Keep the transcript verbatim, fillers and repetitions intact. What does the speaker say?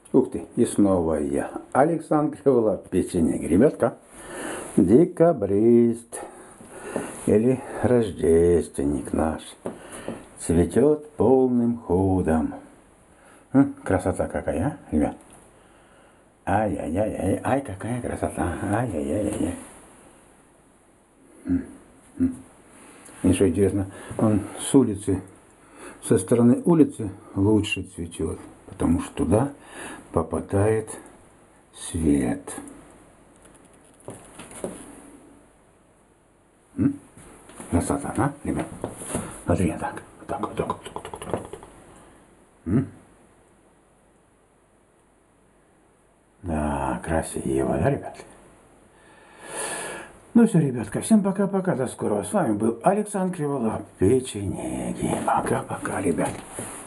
Ух ты, и снова я. Александр Криволап, печенег. Ребятка, декабрист или рождественник наш цветет полным ходом. М, красота какая, а, ребят? Ай-яй-яй-яй, ай, какая красота. Ай-яй-яй-яй. И что интересно, он с улицы, со стороны улицы лучше цветет, потому что туда попадает свет. М? Красота, а, ребят? Смотри, так, так, так, так, так, так, так. М? Да, красиво, да, ребят? Ну все, ребятка, всем пока-пока, до скорого. С вами был Александр Криволап, печенеги. Пока-пока, ребят.